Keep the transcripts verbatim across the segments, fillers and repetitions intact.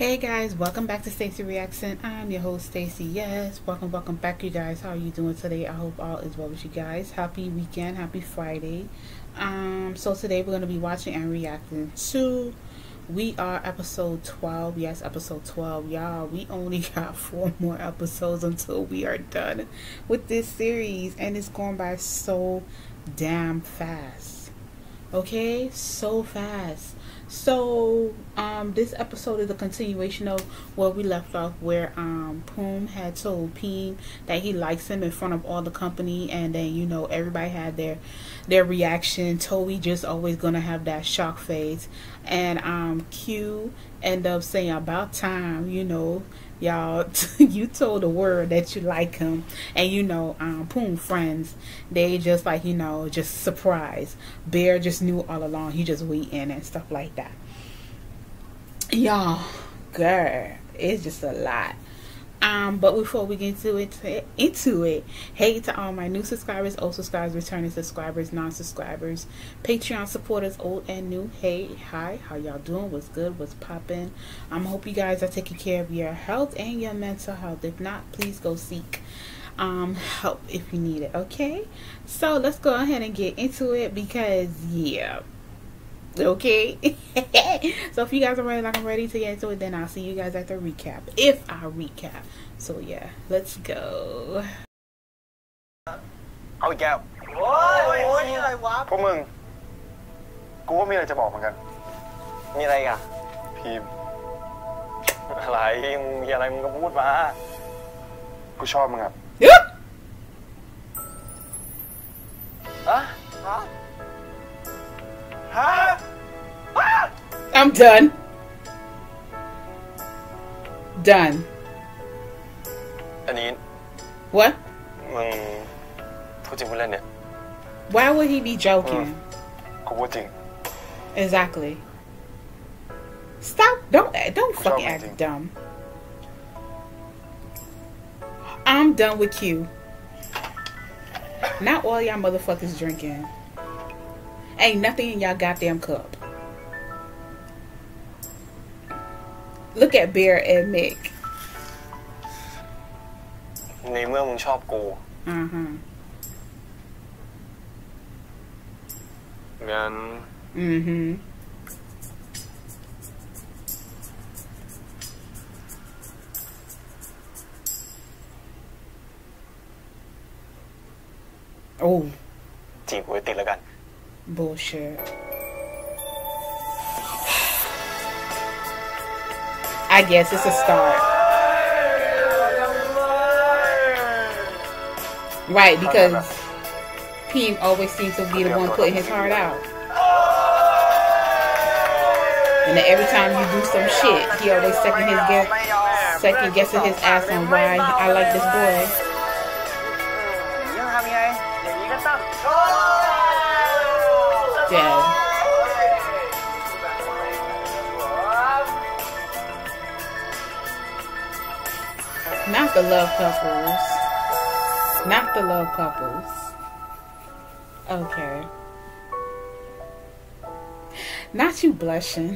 Hey guys, welcome back to Stacy Reaction. I'm your host Stacy. Yes, welcome, welcome back, you guys. How are you doing today? I hope all is well with you guys. Happy weekend, happy Friday. Um, so today we're gonna be watching and reacting to We Are episode twelve. Yes, episode twelve, y'all. We only got four more episodes until we are done with this series, and it's going by so damn fast. Okay, so fast. So um this episode is a continuation of where we left off, where um Poom had told Peem that he likes him in front of all the company, and then you know everybody had their their reaction. Toby just always gonna have that shock face, and um Q end up saying about time, you know, y'all, you told the world that you like him, and you know, um, Poom friends, they just like, you know, just surprised. Bear just knew all along, he just waiting and stuff like that. Y'all, girl, it's just a lot. Um, but before we get into it, into it, hey to all my new subscribers, old subscribers, returning subscribers, non-subscribers, Patreon supporters, old and new. Hey, hi, how y'all doing? What's good? What's popping? I um, hope you guys are taking care of your health and your mental health. If not, please go seek um help if you need it. Okay, so let's go ahead and get into it, because yeah. Okay. So if you guys are ready, like I'm ready to get into it, then I'll see you guys at the recap, if I recap. So yeah, let's go. เอาอีกแก้วโอ้ยโอ้ยนี่อะไรวะพวกมึงกูก็มีอะไรจะบอกเหมือนกันมีอะไรอ่ะพีมอะไรมึงมีอะไรมึงก็พูดมากูชอบมึงอ่ะฮะฮะ I'm done. Done. อันนี้ What? มึงพูดจริงพูดเล่นเนี่ย Why would he be joking? กูพูดจริง Exactly. Stop. Don't don't fucking act dumb. I'm done with Q. Not all y'all motherfuckers drinking. Ain't nothing in y'all goddamn cup. Look at Bear and Mick. ในเมื่อมึงชอบกู Uh-huh. งั้น Mm-hmm. Oh. จีบกูให้ติดแล้วกัน Bullshit. I guess it's a start. Right, because Peem always seems to be the one putting his heart out. And then every time you do some shit, he always second his guess, second guessing his ass on why I like this boy. Dead. Not the love couples. Not the love couples. Okay. Not you blushing.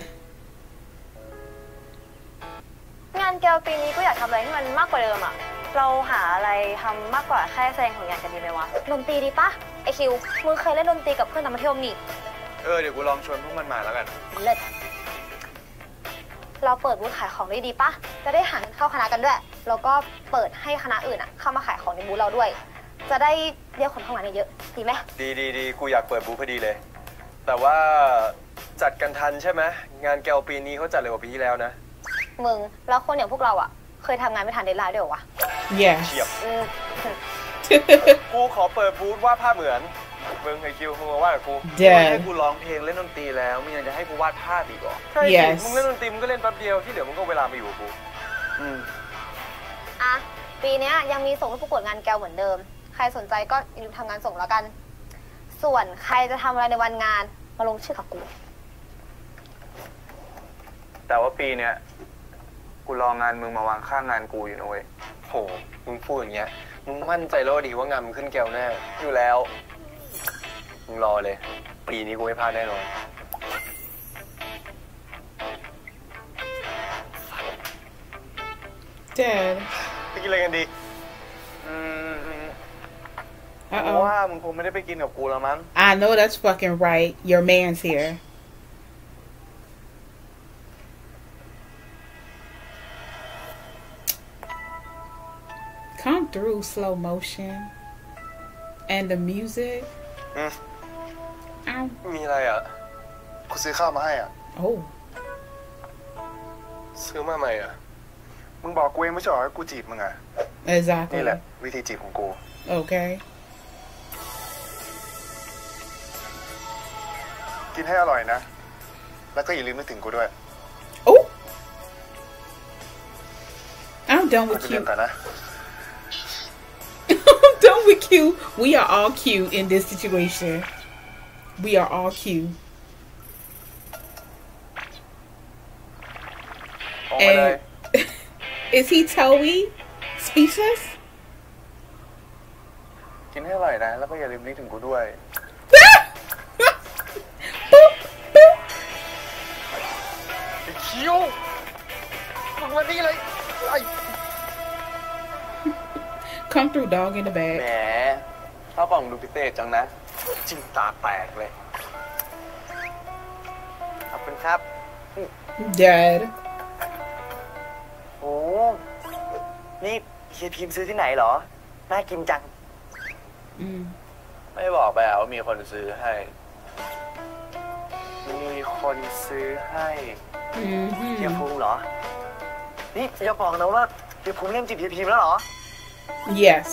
งานแกวปีนี้ก็อยากทำอะไรที่มันมากกว่าเดิมอ่ะเราหาอะไรทำมากกว่าแค่แสดงผลงานกันดีไหมวะดนตรีดีปะไอคิวมึงเคยเล่นดนตรีกับเพื่อนตอนมัธยมนี่เออเดี๋ยวกูลองชวนพวกมันมาแล้วกันเลิศเราเปิดบูธขายของได้ดีปะจะได้หาเงินเข้าคณะกันด้วยแล้วก็เปิดให้คณะอื่นอ่ะเข้ามาขายของในบูธเราด้วยจะได้เรียกคนเข้ามาเยอะดีไหมดีดีดีกูอยากเปิดบูธพอดีเลยแต่ว่าจัดกันทันใช่ไหมงานแกวปีนี้เขาจัดเร็วกว่าปีที่แล้วนะมึงแล้วคนอย่างพวกเราอ่ะเคยทำงานไม่ทันเดดไลน์ด้วยหรอวะ Yeah เฉียบกูขอเปิดบูธวาดภาพเหมือนมึงไอคิวมึงมาว่ากับกูให้กูร้องเพลงเล่นดนตรีแล้วมึงยังจะให้กูวาดภาพอีกเหรอใช่มึงเล่นดนตรีมึงก็เล่นแป๊บเดียวที่เหลือมึงก็เวลามาอยู่กับกูอืมอ่ะปีนี้ยังมีส่งรูปประกวดงานแกวเหมือนเดิมใครสนใจก็อย่าลืมทำงานส่งแล้วกันส่วนใครจะทำอะไรในวันงานมาลงชื่อกับกูแต่ว่าปีเนี้ยกูรองานมึงมาวางข้างงานกูอยู่นะเว้ยโหมึงพูดอย่างเงี้ยมึงมั่นใจแล้วดีว่างานมึงขึ้นแก้วแน่อยู่แล้วมึงรอเลยปีนี้กูไม่พลาดแน่นอน Dad ไปกินอะไรกันดีอืมเพราะว่ามึงคงไม่ได้ไปกินกับกูแล้วมั้ง I know that's fucking right. Your man's here. Come through slow motion and the music. อืมอ้าวมีอะไรอ่ะกูซื้อข้าวมาให้อ่ะ Oh. ซื้อมาใหม่อ่ะมึงบอกกูเองไม่ใช่หรอกูจีบมึงอ่ะ Exactly. นี่แหละวิธีจีบของกู Okay. กินให้อร่อยนะแล้วก็อย่าลืมนึกถึงกูด้วย Oh. I'm done กู with จะเรียน cute. ก่อนนะ I'm done with cute. We are all cute in this situation. We are all cute. ออกมาเลย Is he Toey? Speechless? กินให้อร่อยนะแล้วก็อย่าลืมนึกถึงกูด้วย Boop, boop. ไอ้คิวมึงมานี่เลยไอ้ Come through, dog in the แหม bag. ข้าวกล่องดูพิเศษจังนะจิ้มตาแตกเลยขอบคุณครับ Dad. โอ้นี่เฮียพิมพ์ซื้อที่ไหนเหรอ น่ากินจัง Mm. ไม่บอกไปว่ามีคนซื้อให้ มีคนซื้อให้เฮีย Mm-hmm. ภูมิเหรอ นี่จะบอกนะว่าเฮียภูมิเล่นจีบเฮียพิมพ์แล้วเหรอ Yes.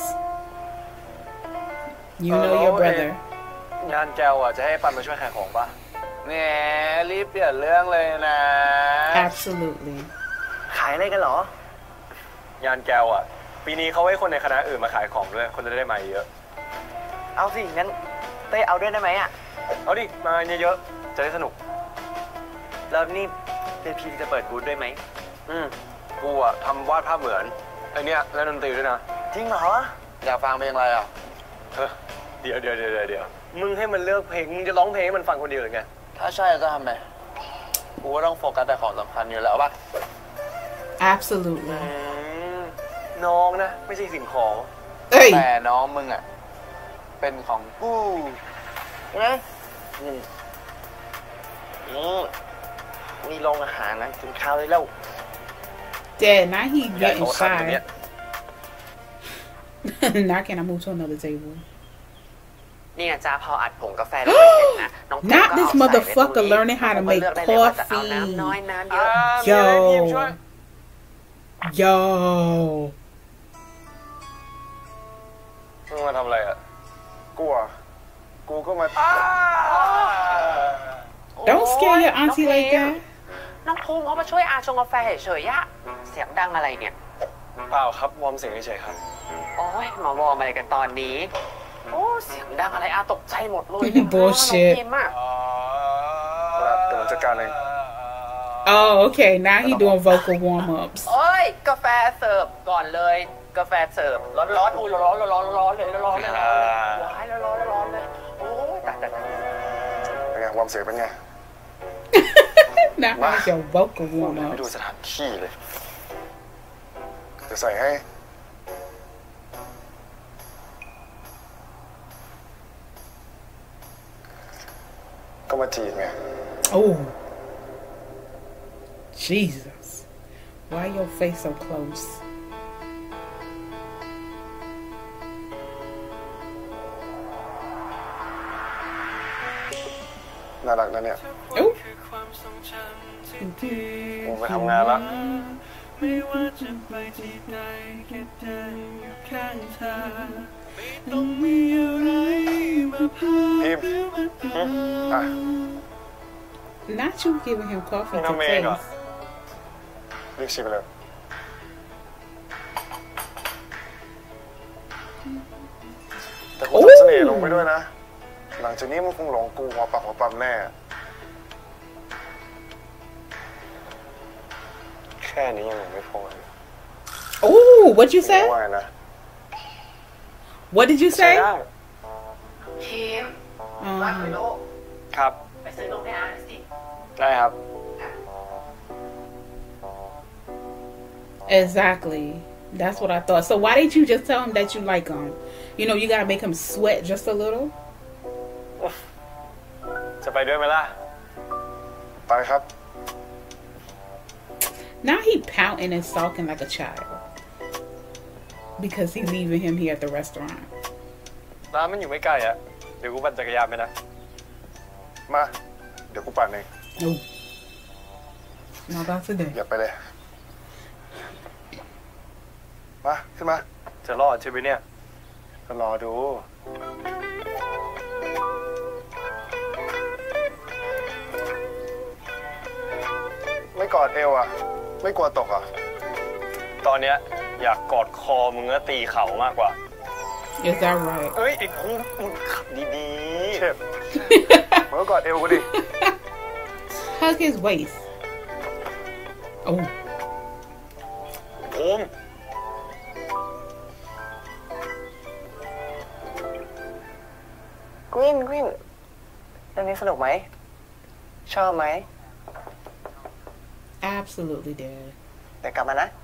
You know your Oh, brother. งานแกวอ่ะจะให้ปันมาช่วยขายของปะแหมรีบเปลี่ยนเรื่องเลยนะ Absolutely. ขายอะไรกันเหรองานแกวอ่ะปีนี้เขาให้คนในคณะอื่นมาขายของด้วยคนจะได้มาเยอะเอาสิ งั้นเต้เอาด้วยได้ไหมอ่ะเอาดิมาเยอะๆจะได้สนุกแล้วนี่เฮียพิมพ์จะเปิดบูธด้วยไหมอืมกูอ่ะทำวาดภาพเหมือนไอเนี้ยเล่นดนตรีด้วยนะจริงเหรออยากฟังเพลงอะไรอ่ะเออเดี๋ยวเดี๋ยวเดี๋ยวเดี๋ยวมึงให้มันเลือกเพลงมึงจะร้องเพลงให้มันฟังคนเดียวหรือไงถ้าใช่ก็ทำไปกูก็ต้องโฟกัสแต่ของสำคัญอยู่แล้วป่ะ Absolutely. น้องนะไม่ใช่สิ่งของ Hey. แต่น้องมึงอ่ะเป็นของกูนะอืมอืมมีโรงอาหารนะกินข้าวได้แล้ว Dad, now he ใหญ่ getting ของขันตรงเนี้ shy. ย Now can I move to another table? นี่จ้าพออัดผงกาแฟลงไปเสร็จนะน้อง Not this motherfucker learning how to make coffee. น้ำน้อยน้ำเยอะ Yo. Yo. มึงมาทำอะไรอ่ะกูอ่ะกูก็มา Don't scare your auntie like that. น้องภูมิเขามาช่วยอาชงกาแฟเฉยๆอะเสียงดังอะไรเนี่ยเปล่าครับวอร์มเสียงเฉยๆครับโอ้ยมาวอร์มอะไรกันตอนนี้ โอ้เสียงดังอะไรอาตกใจหมดเลย Bullshit. น้องพิมพ์อะครับเดี๋ยวผมจัดการเอง Oh, okay. Now he doing vocal warm-ups. โอ้ยกาแฟเสิร์ฟก่อนเลยกาแฟเสิร์ฟร้อนๆอุ้ยร้อนๆร้อนๆร้อนๆเลยร้อนๆเลยร้อนๆเลยร้อนๆร้อนๆเลยโอ้ยแต่แต่เป็นไงวอร์มเสียงเป็นไง Now how's your vocal ไม่ดู warm-ups? สถานที่เลยจะใส่ให้ก็มาจีบไง Oh. Jesus. Why your face so close? น่ารักนะเนี่ย Oh. ผมไปทำงานละไม่ว่าจะไปที่ใดแค่เดินอยู่ข้างเธอไม่ต้องมีอะไรมาพาพิมพ์อ่ะ Not you giving him coffee to Ano, Mega? taste. เรียกชิมไปเลยแต่กูทำเสน่ห์ลงไปด้วยนะหลังจากนี้มึงคงหลงกูหัวปักหัวปั๊มแน่แค่นี้ยังไม่พอ Oh, what you ไม่ say? ว่านะ What did you ใช่ say? ได้พิมพ์ Um, รักไปโลกครับไปซื้อนมให้อาสิได้ครับ Exactly. That's what I thought. So why didn't you just tell him that you like him? You know, you gotta make him sweat just a little. จะไปด้วยไหมล่ะไปครับ Now he pouting and sulking like a child because he's leaving him here at the restaurant. ร้านมันอยู่ไม่ไกลอะเดี๋ยวกูปั่นจักรยานไปนะมาเดี๋ยวกูปั่นเอง No. Not about today. อย่าไปเลยมาขึ้นมาจะรอดใช่ไหมเนี่ยก็รอดูไม่กอดเอวอ่ะไม่กลัวตกอ่ะตอนเนี้ยอยากกอดคอมึงแล้วตีเข่ามากกว่า Is that right? เอ้ยไอ้กูมึงขับดีๆเชฟมึงก็กอดเอวกูดิ Hug his waist. Oh. ภูมิกวินกวินเรื่องนี้สนุกไหมชอบไหม Absolutely, Dad. เดี๋ยวกลับมานะ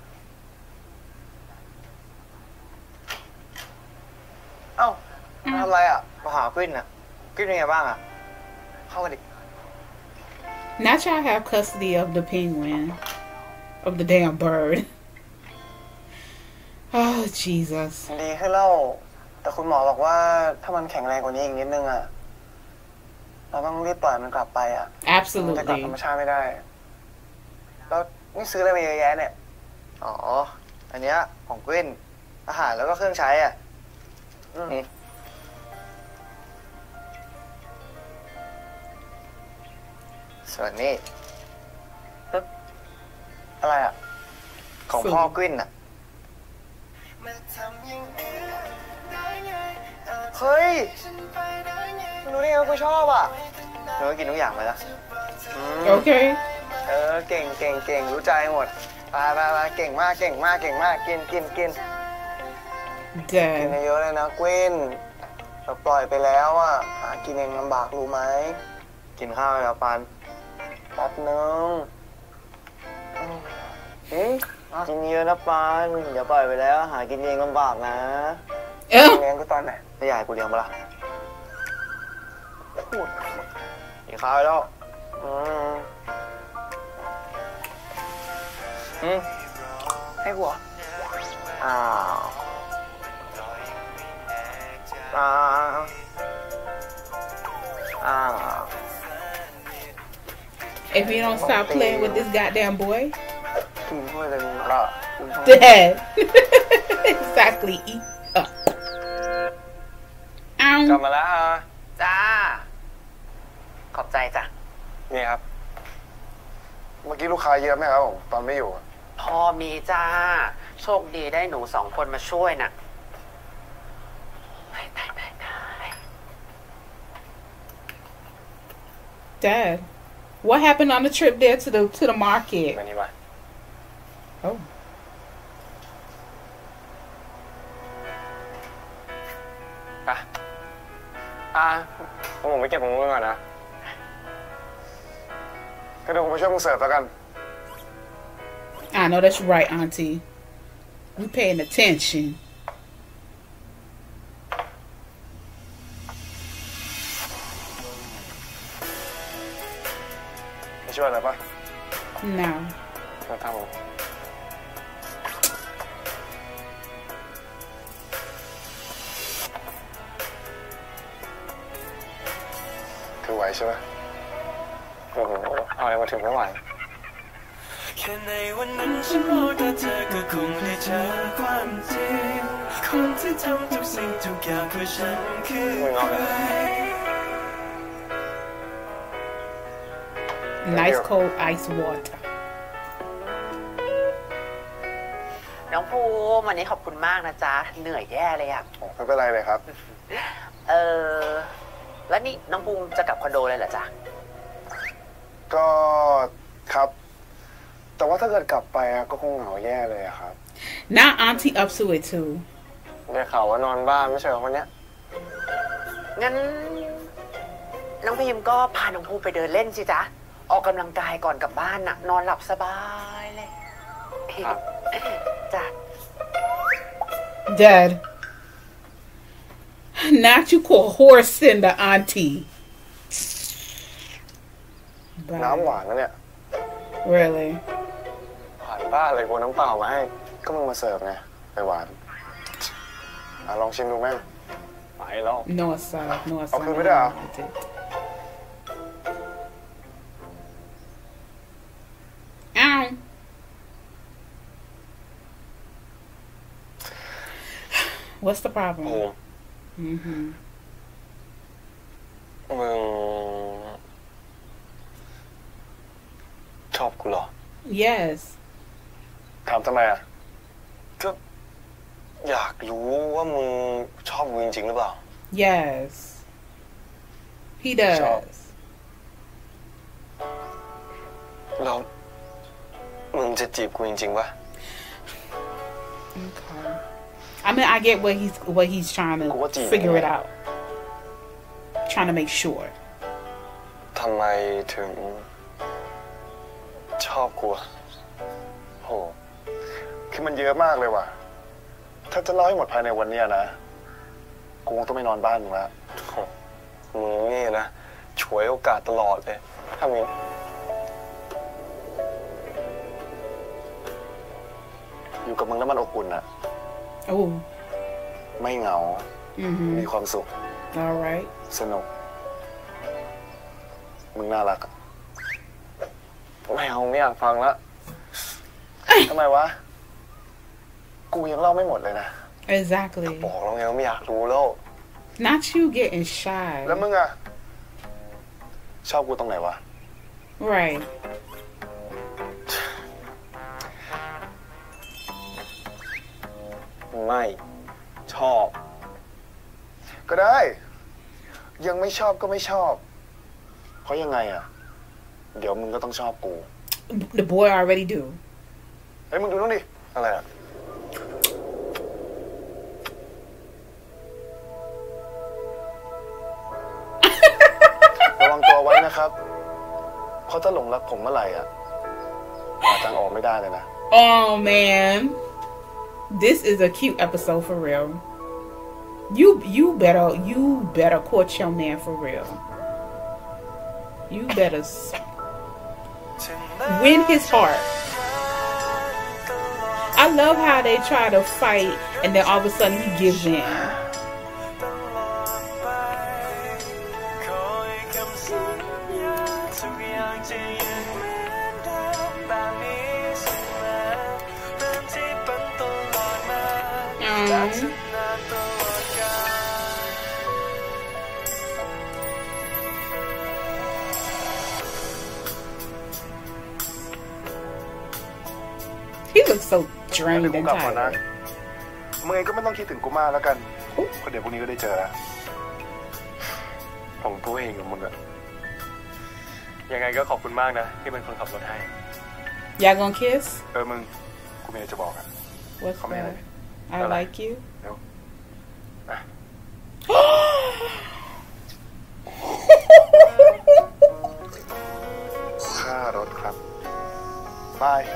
เอ้าทำอะไรอ่ะมาหากวินอ่ะกวินเป็นไงบ้างอ่ะเข้ามาดิ Not y'all have custody of the penguin, of the damn bird. Oh Jesus. ดีขึ้นแล้วแต่คุณหมอบอกว่าถ้ามันแข็งแรงกว่านี้อีกนิดนึงอ่ะเราต้องรีบปล่อยมันกลับไปอ่ะมันจะกลับ Absolutely. ธรรมชาติไม่ได้แล้วนี่ซื้ออะไรมาเยอะแยะเนี่ยอ๋ออันเนี้ยของกวินอาหารแล้วก็เครื่องใช้อ่ะอืมส่วนนี้อะไรอ่ะของพ่อกวินอ่ะเฮ้ยรู้ได้ไงว่ากูชอบอ่ะหนูก็กินทุกอย่างเลยนะ Okay. เออเก่งเก่งเก่งรู้ใจหมดไปไปไปเก่งมากเก่งมากเก่งมากกินกินกินกิน Dad. เยอะเลยนะกวินเราปล่อยไปแล้วอ่ะหากินเองลำบากรู้ไหมกินข้าวแล้วปันแป๊บนึงอืมกินเยอะนะปันอย่าปล่อยไปแล้วหากินเองลำบากนะ เลี้ยงกูตอนไหนไม่อยากกูเลี้ยงมาละพูดกินข้าวแล้วอืมอืมให้กูอ้าวอ้าวอ้าว If you don't stop playing with this goddamn boy. กินถ้วยเลยมึงละ Dad. Exactly. Eat up. กลับมาแล้วฮะจ้าขอบใจจ้ะนี่ครับเมื่อกี้ลูกค้าเยอะไหมครับผมตอนไม่อยู่พอมีจ้าโชคดีได้หนูสองคนมาช่วยน่ะได้ได้ได้ได้ Dad, what happened on the trip there to the to the market? มานี่มา Oh. อ่ะอ่ะผมไปเก็บของมึงก่อนนะก็เดี๋ยวผมไปช่วยมึงเสิร์ฟแล้วกัน I know that's right, Auntie. We paying attention. ไม่ช่วยอะไรปะ No. มาทำผมถือไหวใช่ไหมโอ้โหเอาอะไรมาถึงไม่ไหวแค่ในวันนั้นฉันมองแต่เธอก็คงได้เจอความจริงคนที่ทำทุกสิ่งทุกอย่างเพื่อฉันคือใคร Nice cold ice water. น้องภูมิวันนี้ขอบคุณมากนะจ๊ะเหนื่อยแย่เลยอ่ะไม่เป็นไรเลยครับเออแล้วนี่น้องภูมิจะกลับคอนโดเลยเหรอจ๊ะก็ครับ แต่ว่าถ้าเกิดกลับไปก็คงเหงาแย่เลยครับ Now Auntie up to it too. ได้ข่าวว่านอนบ้านไม่ใช่เหรอคนเนี้ยงั้นน้องพิมก็พาน้องภูมิไปเดินเล่นสิจ๊ะออกกำลังกายก่อนกลับบ้านน่ะนอนหลับสบายเลยจ้ะ Dad, not you call horse in the auntie. น้ำหวานนะเนี่ย Really? หวานบ้าอะไรกูน้ำเปล่ามาให้ก็มึงมาเสิร์ฟไงไปหวานอ่ะลองชิมดูแม่งไปแล้ว No, it's uh, no, it's เอาคืนไม่ได้เหรอ Ow. What's the problem? โอ้ Mm-hmm. มึงชอบกูเหรอ Yes. ถามทำไมอ่ะก็อยากรู้ว่ามึงชอบกูจริงๆหรือเปล่า Yes. He does. ชอบ แล้วมึงจะจีบกูจริงๆปะ Okay. I mean, I get what he's what he's trying to figure it out. Trying to make sure. ทำไมถึงชอบกูโหคือมันเยอะมากเลยว่ะถ้าจะเล่าให้หมดภายในวันนี้นะกูคงต้องไม่นอนบ้านมึงละมึงนี่นะฉวยโอกาสตลอดเลยถ้ามึงอยู่กับมึงแล้วมันอบอุ่นอะ Oh. ไม่เหงา Mm-hmm. มีความสุข All right. สนุกมึงน่ารักอะไม่เอาไม่อยากฟังละทำไมวะกูยังเล่าไม่หมดเลยนะ Exactly. บอกแล้วไงว่าไม่อยากรู้แล้ว Not you getting shy. แล้วมึงอะชอบกูตรงไหนวะ Right. ไม่ชอบ ก็ได้ ยังไม่ชอบก็ไม่ชอบ เพราะยังไงอะเดี๋ยวมึงก็ต้องชอบกู The boy already do. เฮ้ยมึงดูนู่นดิอะไรอะระวังตัวไว้นะครับเพราะถ้าหลงรักผมเมื่อไหร่อะหาทางออกไม่ได้เลยนะ Oh man. This is a cute episode for real. You you better you better court your man for real. You better win his heart. I love how they try to fight and then all of a sudden he gives in. Um, he looks so drained and tired. มึงเองก็ไม่ต้องคิดถึงกูมากแล้วกันเพราะเดี๋ยวพรุ่งนี้ก็ได้เจอแล้วผมกูเองกับมึงอะยังไงก็ขอบคุณมากนะที่เป็นคนขับรถให้ Y'all gonna kiss? เออมึงกูมีอะไรจะบอกอะ What's Come that? here. I Bye-bye. like you. No. Bye.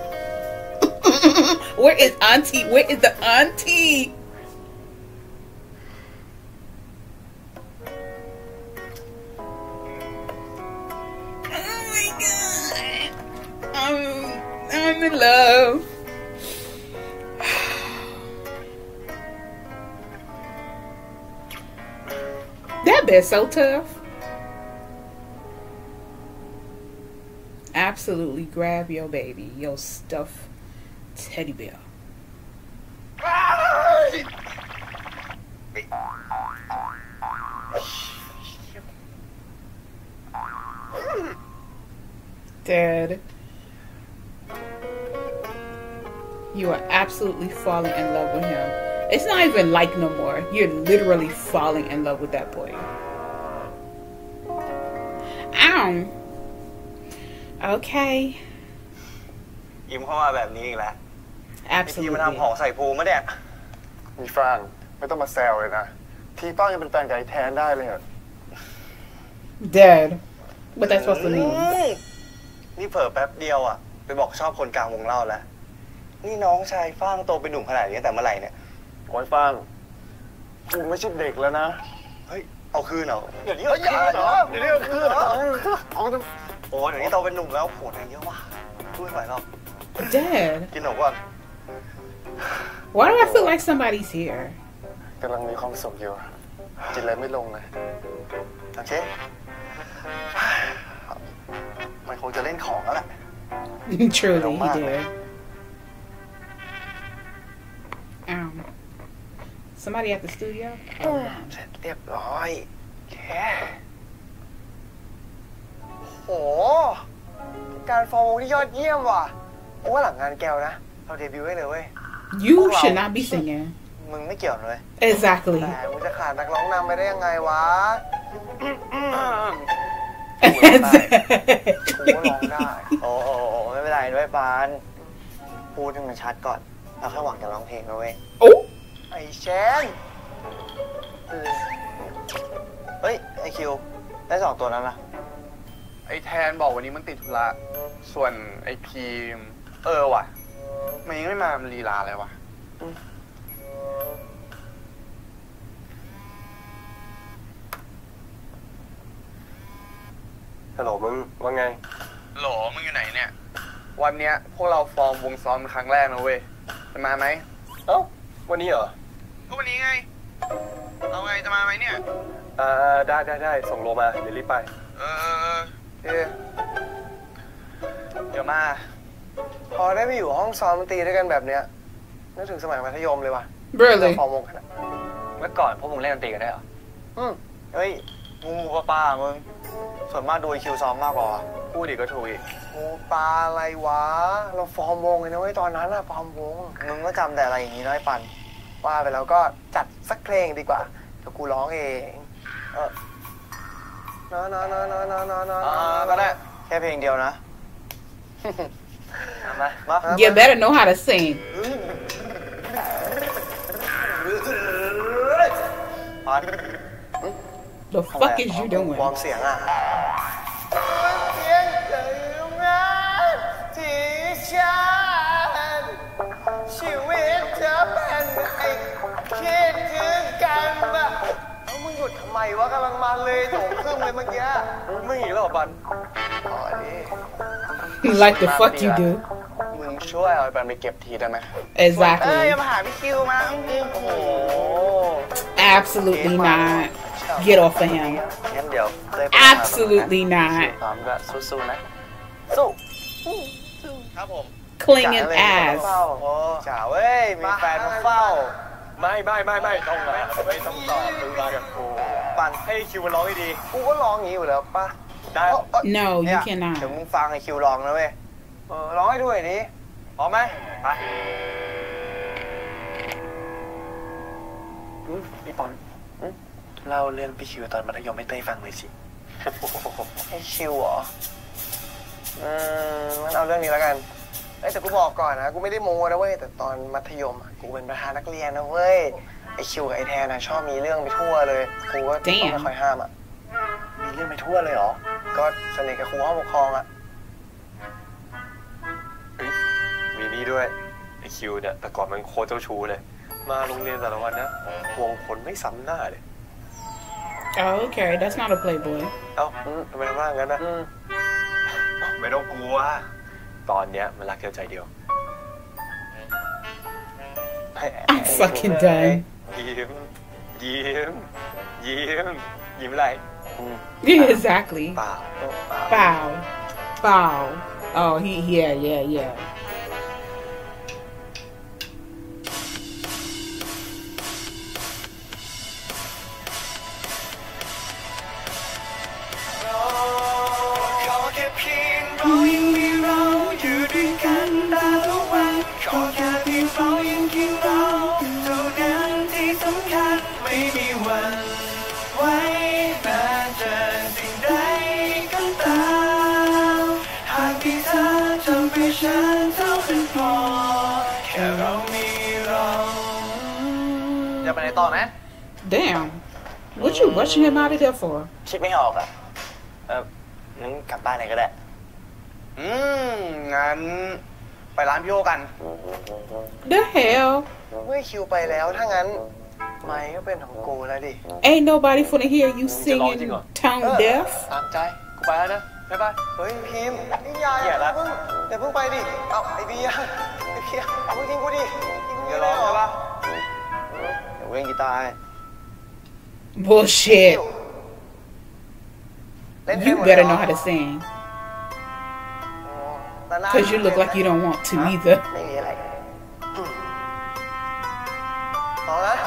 Where is Auntie? Where is the Auntie? Oh my god. I'm, I'm in love. That bit's so tough. Absolutely grab your baby, your stuffed teddy bear. Dad, you are absolutely falling in love with him. It's not even like no more. You're literally falling in love with that boy. Ow. Okay. ยิ้มเข้ามาแบบนี้อีกแล้ว Absolutely. ทีมันทำหอใส่ภูมิเนี่ยมีฟางไม่ต้องมาแซวเลยนะทีป้ายังเป็นแฟนกับไอ้แทนได้เลยอ่ะ Dad. What that's supposed to mean? นี่เผลอแป๊บเดียวอ่ะไปบอกชอบคนกลางวงเล่าแล้วนี่น้องชายฟ้างโตเป็นหนุ่มขนาดนี้แต่เมื่อไหร่เนี่ยโอ้ยฟ้างกูไม่ใช่เด็กแล้วนะเฮ้ยเอาคืนเหรอเดี๋ยวนี้เอาคืนเหรอเดี๋ยวนี้เอาคืนเหรอเอาโอ้เดี๋ยวนี้โตเป็นหนุ่มแล้วโหดอะไรเยอะว่ะช่วยไหวหรอ Dad กินหนมก่อน Why do I feel like somebody's here กำลังมีความสุขอยู่กินอะไรไม่ลงเลยโอเคมันคงจะเล่นของแล้วแหละ Truly he did um somebody at the studio เสร็จเรียบร้อยแค่โหการฟอร์มที่ยอดเยี่ยมว่ะกูว่าหลังงานแกวนะเราเดบิวต์ได้เลยเว้ย You should not be singing มึงไม่เกี่ยวเลย Exactly แต่มึงจะขาดนักร้องนำไปได้ยังไงวะกูก็ร้องได้โอ้โหไม่เป็นไรด้วยปานพูดให้มันชัดก่อนเราแค่หวังจะร้องเพลงนะเว้ยโอ้ไอ้แชนเฮ้ยไอคิวได้สองตัวนั้นนะไอแทนบอกวันนี้มันติดธุระส่วนไอพีมเออว่ะมันยังไม่มาลีลาเลยวะฮัลโหลมึงว่าไงโหลมึงอยู่ไหนเนี่ยวันเนี้ยพวกเราฟอร์มวงซ้อมครั้งแรกนะเว้ยจะมาไหมเอ้าวันนี้เหรอก็วันนี้ไงเอาไงจะมาไหมเนี่ยอ่าได้ได้ได้ส่งโลมาเดี๋ยวรีบไปเออเออเดี๋ยวมาพอได้ไปอยู่ห้องซ้อมดนตรีด้วยกันแบบเนี้ยนึกถึงสมัยมัธยมเลยว่ะ Really ฟอร์มวงขนาดเมื่อก่อนพวกมึงเล่นดนตรีกันได้เหรออืมเฮ้ยงูปลาปลามึงส่วนมากดูคิวซ้อมมากกว่าพูดอีกก็ถูกอีกงูปลาอะไรวะเราฟอร์มวงเลยนะเว้ยตอนนั้นอะฟอร์มวงมึงก็จำแต่อะไรอย่างนี้น้อยปันว่าไปแล้วก็จัดสักเพลงดีกว่าเดี๋ยวกูร้องเองเออนะนะนะนะนะนะนะก็ได้แค่เพลงเดียวนะมามา You better know how to sing ปัน The fuck is you doing วอร์มเสียงอ่ะเสียงเตือนมาที่ฉันชีวิตเธอเป็นไงคิดถึงกันแบบเอามึงหยุดทำไมวะกำลังมาเลยโถงครึ่งเลยเมื่อกี้ไม่เห็นหรอปันอ๋อนี่ Like the fuck you do มึงช่วยเอาปันไปเก็บทีได้ไหม Exactly เอ้ยมาหาพี่คิวมาโอ้โห Absolutely not Get off of him Absolutely not พร้อมก็สู้ๆนะสู้ครับผม Clinging ass จ๋าเว้ยมีแฟนมาเฝ้าไม่ไม่ไม่ไม่ต้องนะไม่ต้องตอบมึงมากับกูปั่นให้คิวมันร้องให้ดีกูก็ร้องอย่างนี้อยู่แล้วป่ะได้ No you cannot เดี๋ยวมึงฟังไอ้คิวร้องนะเว้ยเออร้องให้ด้วยดิพร้อมไหมไปพี่ปอนเล่าเรื่องพี่คิวตอนมัธยมให้เต้ยฟังเลยสิไอ้คิวเหรออืมงั้นเอาเรื่องนี้แล้วกันเอ้แต่กูบอกก่อนนะกูไม่ได้โม้นะเว้ยแต่ตอนมัธยมอ่ะกูเป็นประธานนักเรียนนะเว้ยไอ้คิวกับไอ้แทนนะชอบมีเรื่องไปทั่วเลยกูก็ต้องไม่ค่อยห้ามอ่ะมีเรื่องไปทั่วเลยเหรอก็สนิทกับครูห้องปกครองอ่ะมีนี่ด้วยไอ้คิวเนี่ยแต่ก่อนมันโคตรเจ้าชู้เลยมาโรงเรียนแต่ละวันนะวงคนไม่ซ้ำหน้าเลย Oh, okay. That's not a playboy. เอ้าทำไมทำหน้างั้นนะไม่ต้องกลัวตอนเนี้ยมันรักเดียวใจเดียว I'm fucking done. ยิ้มยิ้มยิ้มยิ้มอะไร Yeah, exactly. เปล่า Bow. Bow. Oh, he, yeah, yeah, yeah. Damn. What you rushing him out of there for? คิดไม่ออกอ่ะเอองั้นกลับบ้านเลยก็ได้อืมงั้นไปร้านพี่โอกัน The hell เมื่อคิวไปแล้วถ้างั้นไมค์ก็เป็นของกูแล้วดิ Ain't nobody finna hear you singing tone deaf ตามใจกูไปแล้วนะบ๊ายบายเฮ้ยพิมพ์นี่ยายอย่าเพิ่งอย่าเพิ่งไปดิเอาไอเบียร์ไอเบียร์เอาเพิ่งทิ้งกูดิอย่าร้องใช่ปะเดี๋ยวเล่นกีตาร์ Bullshit You better know how to sing Cause you look like you don't want to either ไม่มีอะไรเอาละ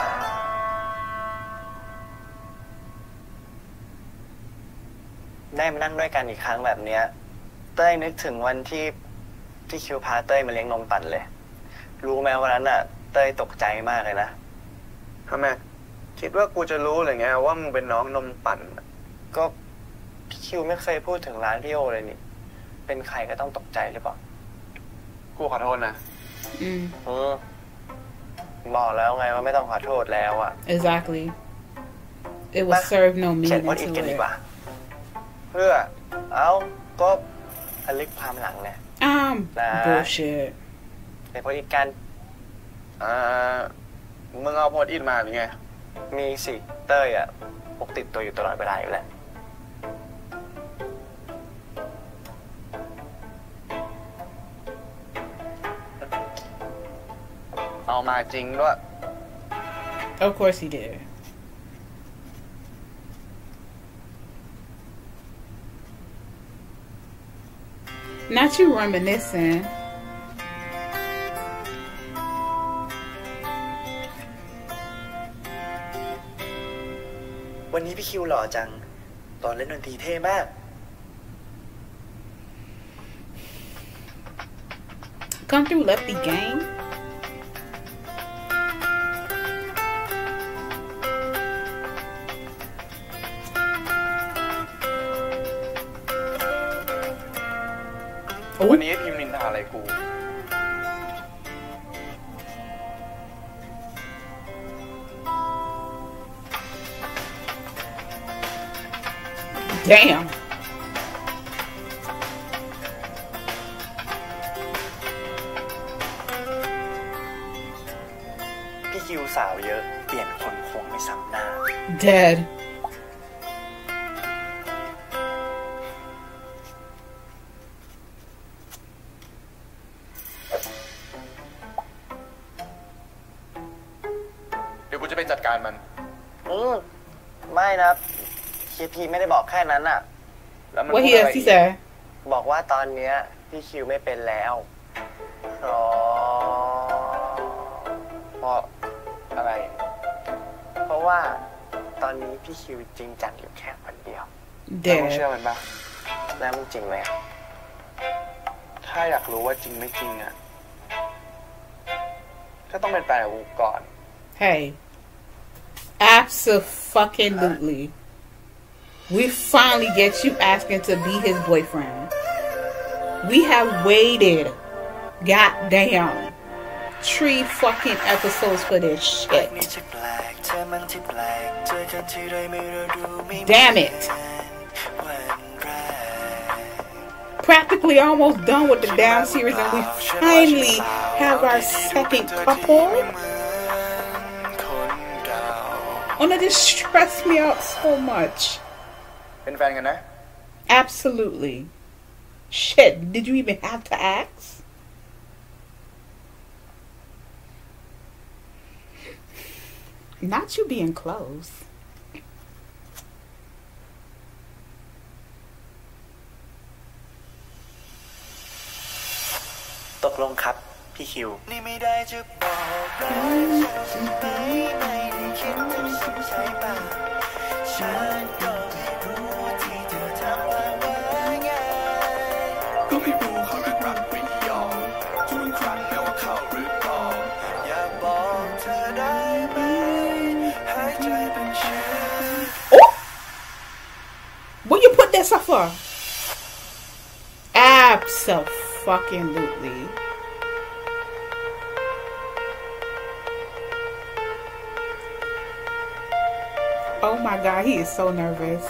ได้มานั่งด้วยกันอีกครั้งแบบเนี้ยเต้ยนึกถึงวันที่ที่คิวพาเต้ยมาเลี้ยงนมปั่นเลยรู้ไหมวันนั้นอ่ะเต้ยตกใจมากเลยนะทำไมคิดว่ากูจะรู้หรือไงว่ามึงเป็นน้องนมปั่นก็พี่คิวไม่เคยพูดถึงร้านพี่โอเลยนี่เป็นใครก็ต้องตกใจหรือเปล่ากูขอโทษนะอืมบอกแล้วไงว่าไม่ต้องขอโทษแล้วอ่ะ Exactly It will serve no meaning to it เพื่อเอาก็ผลึกความหลังเนี่ย Um bullshit ไปโพสอิทกันอ่ามึงเอาโพสอิทมาหรือไงมีสิเต้ยอ่ะพกติดตัวอยู่ตลอดเวลาอยู่แล้วเอามาจริงด้วย Of course he did Not you reminiscing วันนี้พี่คิวหล่อจังตอนเล่นดนตรีเท่มาก Come through Lefty Gang วันนี้พิมพ์นินทาอะไรกู Damn พี่คิวสาวเยอะเปลี่ยนคนคงไม่ซ้ำหน้า Dead ไปจัดการมันอืมไม่นะคีพีไม่ได้บอกแค่นั้นอ่ะ What he does he say บอกว่าตอนเนี้ยพี่คิวไม่เป็นแล้วเพราะเพราะอะไรเพราะว่าตอนนี้พี่คิวจริงจังอยู่แค่คนเดียวแล้วมึงเชื่อมันปะแล้วมันจริงไหมถ้าอยากรู้ว่าจริงไม่จริงอ่ะก็ต้องเป็นแฟนกับกูก่อน Hey Abso-fucking-lutely. We finally get you asking to be his boyfriend. We have waited, goddamn, three fucking episodes for this shit. Damn it. Practically almost done with the damn series and we finally have our second couple. Oh no, this stressed me out so much. เป็นแฟนกันนะ Absolutely. Shit, did you even have to ask? Not you being close. ตกลงครับพี่คิวนี่ไม่ได้จะบอกรักฉันไปไม่ได้คิดจะฉันใช่ป่ะฉันก็ไม่รู้ที่เธอทำมาว่าไงก็ไม่รู้เขาเรียกรักไม่ยอมทุกครั้งแม้ว่าเขาหรือเปล่าอยากบอกเธอได้ไหมหายใจเป็นเชื้อ Oh! Where you put that stuff for? Abso-fucking-lutely. Oh my god, he is so nervous.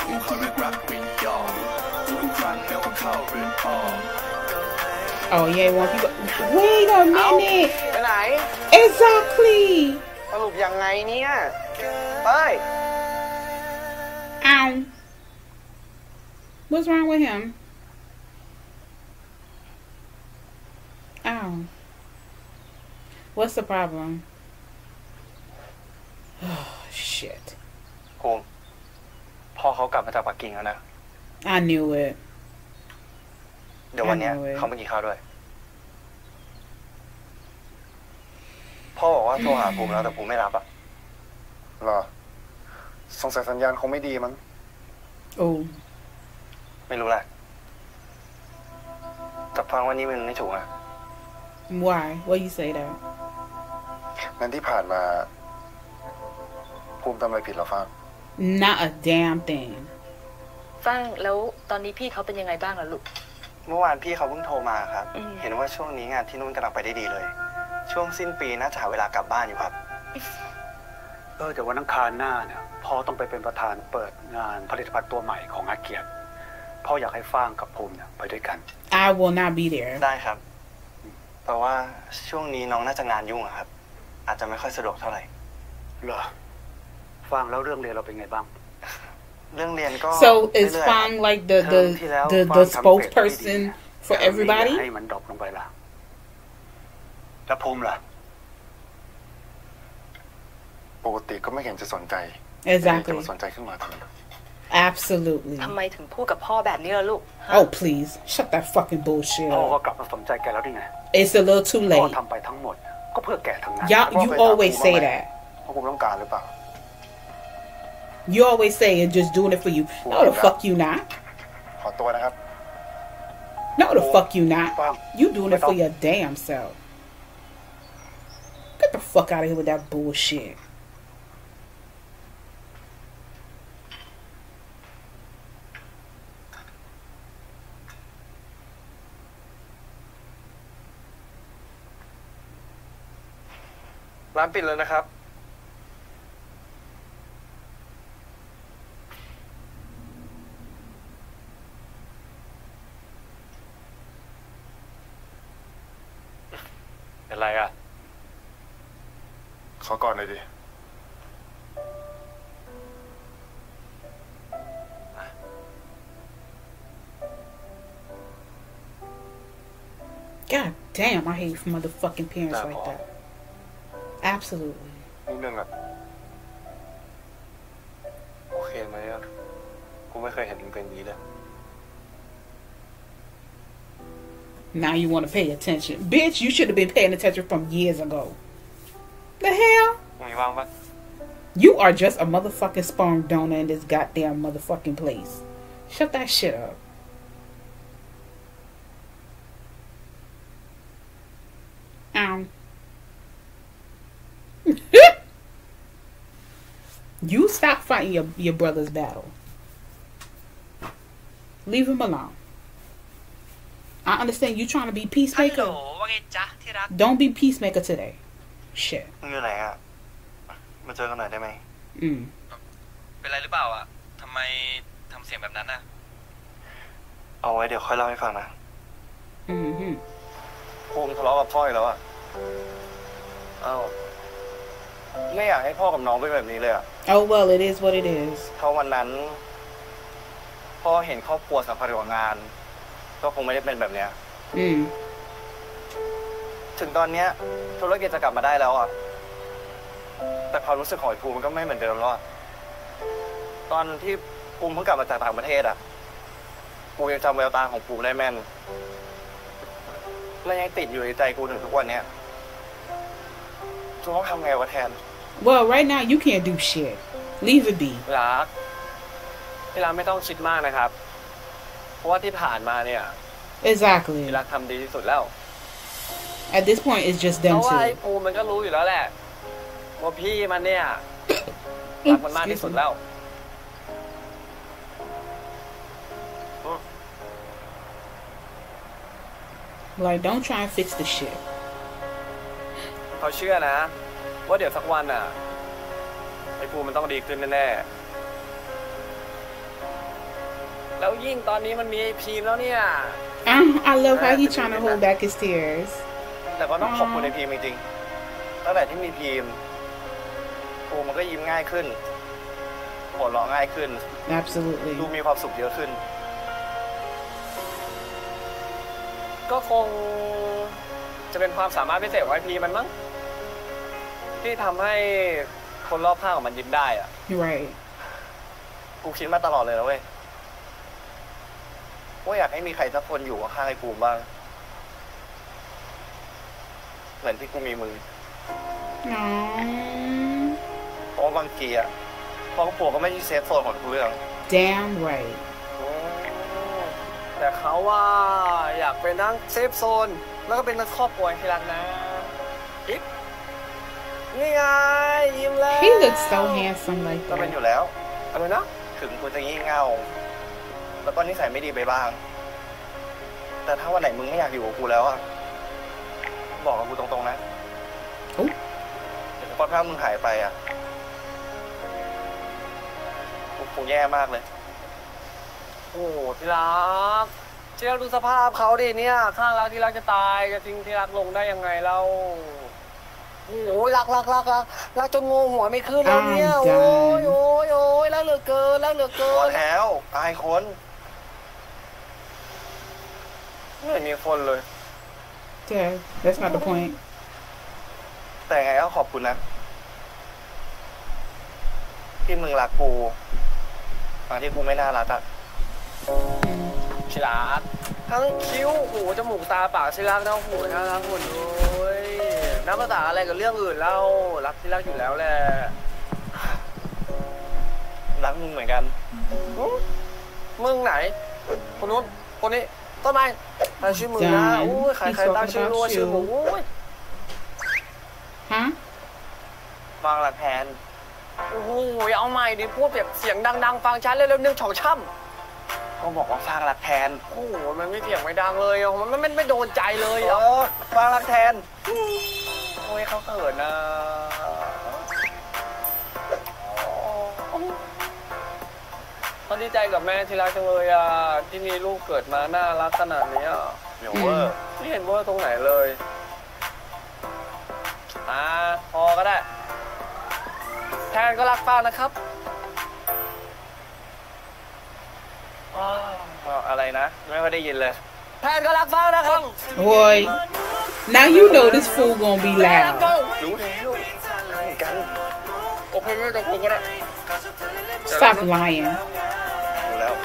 กูขอเลิกรักไม่ยอมทุกครั้งแม้ว่าเข้าเรือนออก Oh yeah, want people. Wait a minute. ไปไหน Exactly. สรุปยังไงเนี่ยเฮ้ย Ow. What's wrong with him? Ow. What's the problem? Oh shit. ภูมิพ่อเขากลับมาจากปักกิ่งแล้วนะ I knew it. เดี๋ยววันนี้เขามากินข้าวด้วยพ่อบอกว่าโทรหาภูมิแล้วแต่ภูมิไม่รับอ่ะเหรอสงสัยสัญญาณคงไม่ดีมั้ง Oh. ไม่รู้แหละแต่ฟังว่านี่มันไม่ถูกนะ Why? Why you say that? งั้นที่ผ่านมาภูมิทำอะไรผิดเหรอฟ้าง Not a damn thing. ฟังแล้วตอนนี้พี่เขาเป็นยังไงบ้างล่ะลูกเมื่อวานพี่เขาเพิ่งโทรมาครับเห็นว่าช่วงนี้งานที่นู่นกำลังไปได้ดีเลย ช่วงสิ้นปีน่าจะหาเวลากลับบ้านอยู่ครับเออแต่วันอังคารหน้าเนี่ยพ่อต้องไปเป็นประธานเปิดงานผลิตภัณฑ์ตัวใหม่ของอาเกียรติพ่ออยากให้ฟ้างกับภูมิเนี่ยไปด้วยกัน I will not be there. ได้ครับแต่ว่าช่วงนี้น้องน่าจะงานยุ่งอะครับอาจจะไม่ค่อยสะดวกเท่าไหร่เหรอฟังแล้วเรื่องเรียนเราเป็นไงบ้างเรื่องเรียนก็ So is Fang like the the the the spokesperson for everybody? ให้มันดรอปลงไปล่ะแล้วภูมิล่ะปกติก็ไม่เห็นจะสนใจ Exactly. จะมาสนใจขึ้นมาทำไม Absolutely. ทำไมถึงพูดกับพ่อแบบนี้ล่ะลูก Oh please, shut that fucking bullshit พ่อก็ up. กลับมาสนใจแกแล้วนี่ไง It's a little too พ่อ late. ทำไปทั้งหมดก็เพื่อแกทั้งนั้น Y'all, you always say that. เพราะภูมิต้องการหรือเปล่า You always say and just doing it for you. No, the fuck you not. ขอตัวนะครับ No, the fuck you not. You doing it for your damn self. Get the fuck out of here with that bullshit. ร้านปิดแล้วนะครับเป็นไรอ่ะขอก่อนเลยดิ God damn, I hate motherfucking parents like that. Absolutely. นิดนึงอ่ะโอเคไหมอ่ะกูไม่เคยเห็นมึงเป็นอย่างนี้เลย Now you want to pay attention. Bitch, you should have been paying attention from years ago. The hell? มึงว่างปะ You are just a motherfucking sperm donor in this goddamn motherfucking place. Shut that shit up. Um. You stop fighting your, your brother's battle. Leave him alone. I understand you trying to be peacemaker. Don't be peacemaker today. Shit. มึงอยู่ไหนอ่ะมาเจอกันหน่อยได้ไหมอืมเป็นไรหรือเปล่าอ่ะทำไมทำเสียงแบบนั้นอ่ะเอาไว้เดี๋ยวค่อยเล่าให้ฟังนะอืมฮึภูมิทะเลาะกับพ่ออีกแล้วอ่ะอ้าวไม่อยากให้พ่อกับน้องเป็นแบบนี้เลยอ่ะ Oh well, it is what it is. ถ้าวันนั้นพ่อเห็นครอบครัวสำคัญกว่างานก็คงไม่ได้เป็นแบบเนี้ยอืมถึงตอนเนี้ยธุรกิจจะกลับมาได้แล้วอ่ะแต่ความรู้สึกของไอ้ภูมิมันก็ไม่เหมือนเดิมแล้วอ่ะตอนที่ภูมิเพิ่งกลับมาจากต่างประเทศอ่ะกูยังจำแววตาของภูมิได้แม่นและยังติดอยู่ในใจกูถึงทุกวันเนี้ยกูต้องทำไงวะแทน Well, right now you can't do shit. Leave it be. รักพี่รักไม่ต้องคิดมากนะครับเพราะว่าที่ผ่านมาเนี่ย Exactly. พี่รักทำดีที่สุดแล้ว At this point, it's just เพ them ราะว่าไอ้ two. ภูมิมันก็รู้อยู่แล้วแหละว่าพี่มันเนี่ยรักมันมากที่สุดแล้ว Like, don't try and fix the shit. เขาเชื่อนะว่าเดี๋ยวสักวันอ่ะไอ้ภูมิมันต้องดีขึ้นแน่แล้วยิ่งตอนนี้มันมีไอพีมแล้วเนี่ย I love how he trying to hold back his tears แต่ก็ต้องขอบคุณไอพีมจริงๆตั้งแต่ที่มีพีมกูมันก็ยิ้มง่ายขึ้นหัวเราะง่ายขึ้น Absolutely ดูมีความสุขเยอะขึ้นก็คงจะเป็นความสามารถพิเศษของไอพีมันมั้งที่ทำให้คนรอบข้างของมันยิ้มได้อะ Right กูคิดมาตลอดเลยนะเว้ยว่าอยากให้มีใครสักคนอยู่ข้างไอ้กูบ้างเหมือนที่กูมีมึงเพราะบางทีอะครอบครัวก็ไม่ใช่เซฟโซนของทุกเรื่อง Damn right แต่เขาว่าอยากเป็นทั้งเซฟโซนแล้วก็เป็นทั้งครอบครัวที่รักนะอิ๊บนี่ไงยิ้มแล้ว He looks so handsome like that ก็เป็นอยู่แล้วอะไรนะถึงกูจะงี่เง่าแล้วก็นิสัยไม่ดีไปบ้างแต่ถ้าวันไหนมึงไม่อยากอยู่กับกูแล้วอะบอกกับกูตรงๆนะเพราะถ้ามึงหายไปอะกูกูแย่มากเลยโอ้ที่รักที่รักดูสภาพเขาดิเนี่ยข้างรักที่รักจะตายจะทิ้งที่รักลงได้ยังไงเราโอ้ยรักรักรักรักรักจนงงหัวไม่ขึ้นแล้วเนี่ยโอ้ยโอ้ยโอ้ยรักเหลือเกินรักเหลือเกินแล้วอายคนไม่มีคนเลย Yeah that's not the point แต่ไงก็ขอบคุณนะที่มึงรักกูบางที่กูไม่น่ารักอะชิรักทั้งคิ้วหูจมูกตาปากชิรักนะหูน่ารักหมดเลยน้ำภาษาอะไรกับเรื่องอื่นเล่ารักที่รักอยู่แล้วแหละรักมึงเหมือนกันมึงไหนคนนู้นคนนี้ต้นไม้ตั้งชื่อมึงนะโอ้ยใครใครตั้งชื่อรู้ว่าชื่อมึงโอ้ยฮะฟังหลักแทนโอ้โหเอาใหม่ดิพูดแบบเสียงดังๆฟังชัดเร็วๆนึกช่องช่ำก็บอกว่าฟังหลักแทนโอ้โหมันไม่เสียงไม่ดังเลยมันไม่ไม่โดนใจเลยเออฟังหลักแทนโอ้ยเขาเขินนะตอนดีใจกับแม่ที่รักจังเลยอ่ะที่มีลูกเกิดมาน่ารักขนาดนี้เดี๋ยวเวอร์ไม่เห็นว่าตรงไหนเลยอ่าพอก็ได้แทนก็รักป้านะครับอะไรนะไม่ค่อยได้ยินเลยแทนก็รักป้านะครับ Boy now you know this fool gonna be loud รู้แล้วกันโอเคไม่ต้องกูก็ได้ Stop lying รู้แล้ว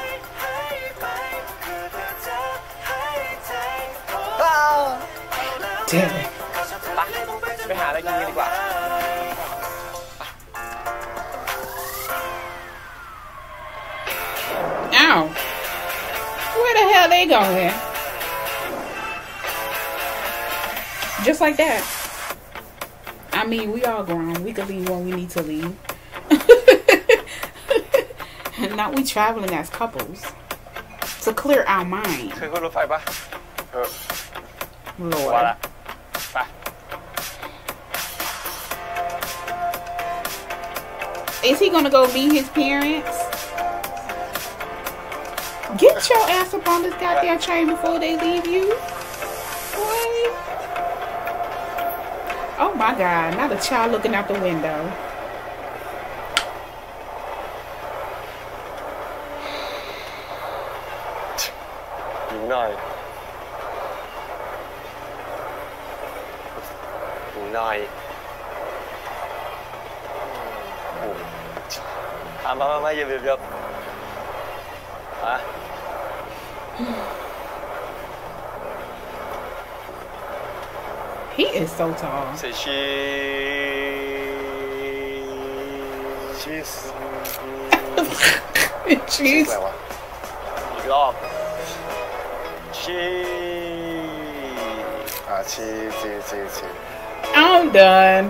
เจ๊ไปไปหาอะไรกินกันดีกว่า Ow where the hell they going just like that I mean we all grown we can leave when we need to leave not we traveling as couples to clear our mind เคยขึ้นรถไฟปะเออ Lord ว่าละไป Is he gonna go meet his parents? Get your ass up on this goddamn train before they leave you. What? Oh my God! Not a child looking out the window. You know. You know. อ่ะมามามาเย็บเย็บเย็บอ่ะ He is so tall. Say cheese. Cheese. Cheese. อะไรวะอีกรอบ cheese อ่ะ cheese cheese cheese cheese I'm done.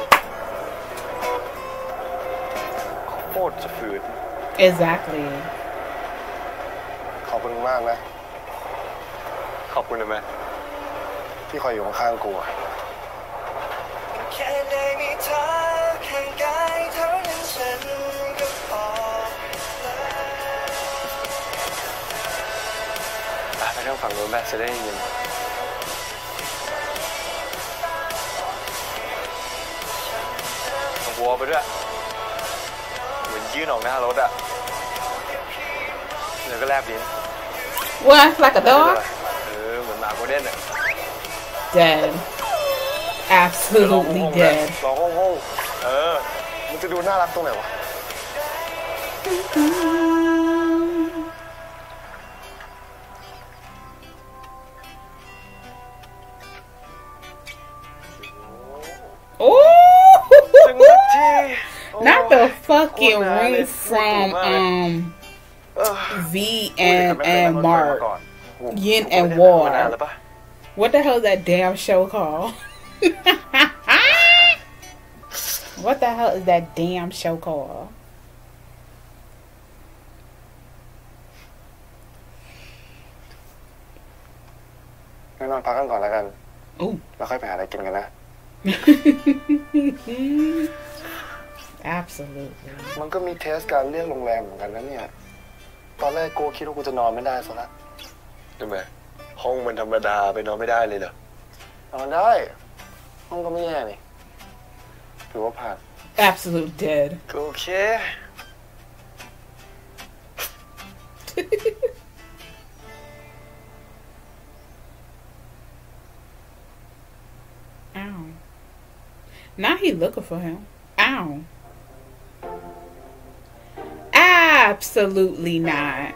โคตรจะฝืน Exactly. ขอบคุณมากนะขอบคุณนะแม่ที่คอยอยู่ข้างๆกูแค่ได้มีเธอข้างกายเท่านั้นฉันก็พองฝั่งโน้นแบบจะได้ยินเอาวัวไปด้วยเหมือนยื่นออกหน้ารถอะเดี๋ยวก็แลบลิ้น What? Like a dog? เออเหมือนหมาโกลเด้นอะ Dead. Absolutely dead. ร้องห้องห้องเออมันจะดูน่ารักตรงไหนวะ Not the fucking ring from um V and and Mark Yin and Water. What the hell is that damn show called? What the hell is that damn show called? งั้นนอนพักกันก่อนแล้วกันอู้แล้วค่อยไปหาอะไรกินกันนะ Absolutely มันก็มีเทสการเลือกโรงแรมเหมือนกันนะเนี่ยตอนแรกกูคิดว่ากูจะนอนไม่ได้ซะละทำไมห้องมันธรรมดาไปนอนไม่ได้เลยเหรอนอนได้ห้องก็ไม่แย่นี่ถือว่าผ่าน Absolute dead โอเค Ow. Now he looking for him. Ow. Absolutely not.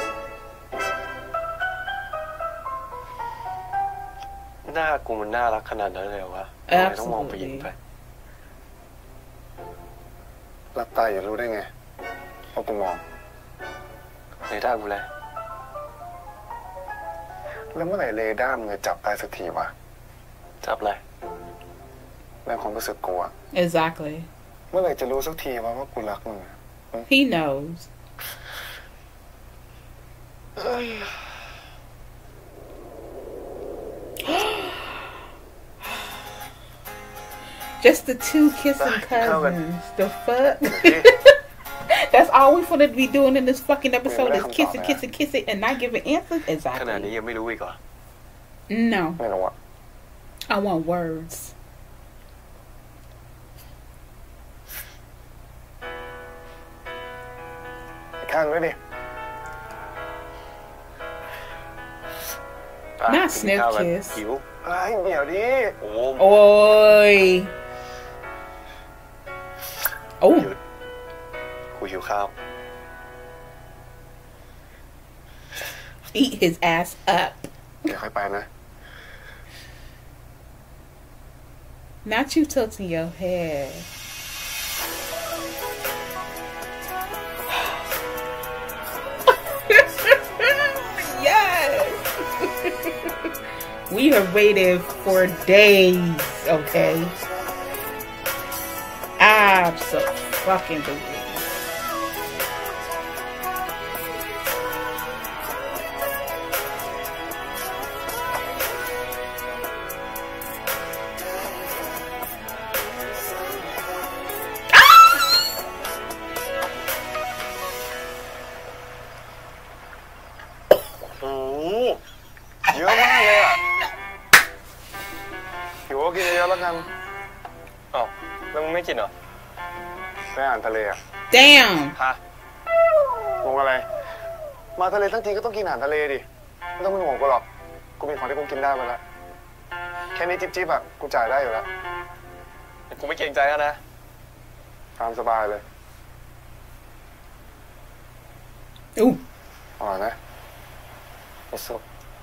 หน้ากูมันน่ารักขนาดนั้นเลยวะทำไมต้องมองไปยิงไปรับตาอย่ารู้ได้ไงเพราะกูมองเรดาร์กูเลยแล้วเมื่อไหร่เรดาร์มึงจะจับได้สักทีวะจับอะไรในความรู้สึกกูอะ Exactly เมื่อไหร่จะรู้สักทีว่าว่ากูรักมึง He knows Just the two kissing cousins. The fuck? That's all we finna be doing in this fucking episode is kissing, kissing, kissing, and not giving answers. Exactly. ขนาดนี้ยังไม่รู้อีกเหรอ No. ไม่รู้อะ I want words. ข้างด้วยดิ Not sniff kiss. หิวไอ้เดี๋ยวดิโอ้ Oi. Oh. กูหิวข้าว Eat his ass up. เดี๋ยวค่อยไปนะ Not you tilting your head. Yes. We have waited for days, okay? Absolutely. Damn ฮะงงอะไรมาทะเลทั้งทีก็ต้องกินอาหารทะเลดิไม่ต้องเป็นห่วงกูหรอกกูมีของที่กูกินได้มาแล้วแค่นี้จิ๊บจิ๊บอ่ะกูจ่ายได้อยู่แล้วแต่กูไม่เกรงใจแล้วนะตามสบายเลยอู้อร่อยไหมสุด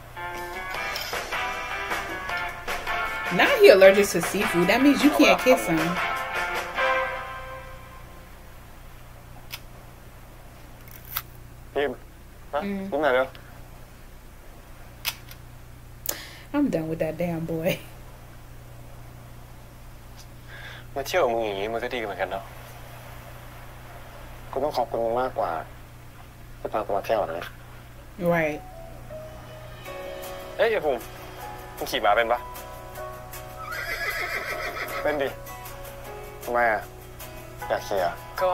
Now he allergic to seafood. That means you can't kiss him. Mm. I'm done with that damn boy. มาเที่ยวมึงอย่างนี้มันก็ดีเหมือนกันเนาะกูต้องขอบคุณมึงมากกว่าที่พากูมาเที่ยวนะ Right เอ้ยไอ้ภูมิมึงขี่ม้าเป็นปะเป็นดิทำไมอ่ะอยากขี่อ่ะก็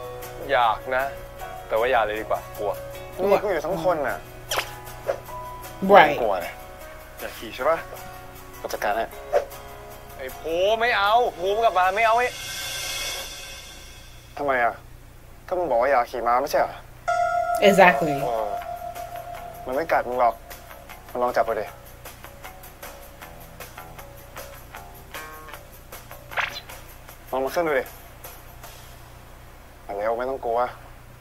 อยากนะแต่ว่าอย่าเลยดีกว่ากลัวนี่กูอยู่ทั้งคนน่ะ right กลัวเลยอยากขี่ใช่ปะก็จัดการให้ไอ้โผไม่เอาโผกลับมาไม่เอาไอ้ทำไมอ่ะก็มึงบอกว่าอยากขี่ม้าไม่ใช่เหรอ exactly มันไม่กัดมึงหรอกมึงลองจับไปดิลองมาขึ้นดูดิแล้วไม่ต้องกลัว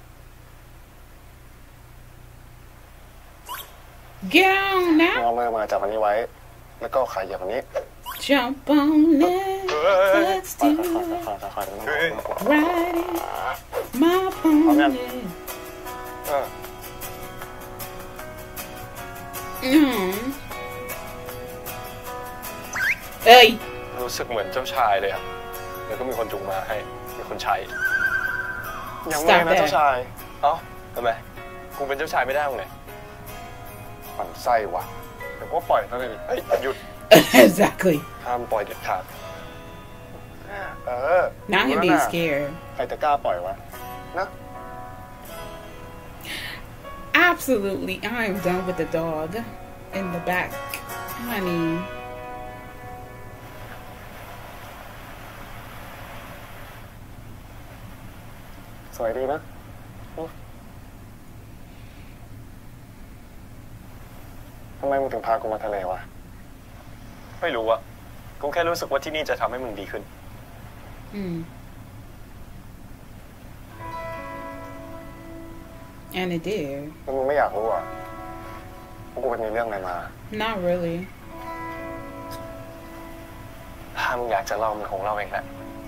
Get on now เอามือมาจับอันนี้ไว้แล้วก็ขาเหยียบอันนี้ Jump on it Let's do it Ride it My pony อืมเอ้ยรู้สึกเหมือนเจ้าชายเลยอ่ะแล้วก็มีคนจูงมาให้มีคนใช้ยังไม่นะเจ้าชายเอ้าทำไมกูเป็นเจ้าชายไม่ได้ตรงไหนปั่นไส้วะเดี๋ยวก็ปล่อยเท่านั้นเองเฮ้ยหยุด exactly ห้ามปล่อยเด็ดขาดเออ now he being scared ใครจะกล้าปล่อยวะนะ absolutely I'm done with the dog in the back honey สวยดีนะทำไมมึงถึงพากูมาทะเลวะไม่รู้อะกูแค่รู้สึกว่าที่นี่จะทำให้มึงดีขึ้นอืม and it did มึงไม่อยากรู้อะว่ากูเป็นมีเรื่องอะไรมา not really ถ้ามึงอยากจะเล่ามันคงเล่าเองแหละ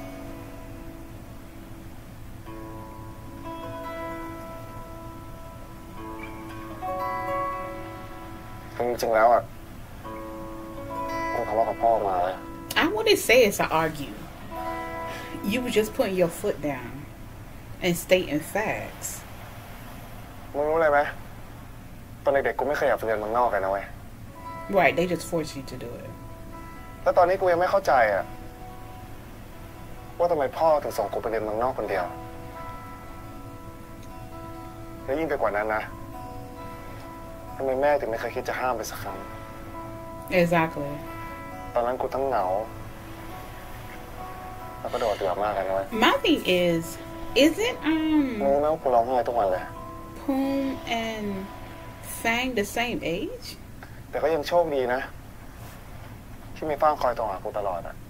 จริงๆแล้วอ่ะกูทะเลาะกับพ่อมาเลย I wouldn't say it's an argue you were just putting your foot down and stating facts มึงรู้เลยไหมตอนเด็กๆกูไม่เคยอยากไปเรียนเมืองนอกเลยนะเว้ย right they just force you to do it แล้วตอนนี้กูยังไม่เข้าใจอ่ะว่าทำไมพ่อถึงส่งกูไปเรียนเมืองนอกคนเดียวและยิ่งไปกว่านั้นนะทำไมแม่ถึงไม่เคยคิดจะห้ามไปสักครั้ง exactly ตอนนั้นกูทั้งเหงาแล้วก็โดดเดือดมากเลยนะเว้ย my thing is isn't um มึงรู้ไหมว่ากูร้องไห้ทุกวันเลย Poon and Fang the same age แต่ก็ยังโชคดีนะที่มีฟ้างคอยโทรหากูตลอดอ่ะ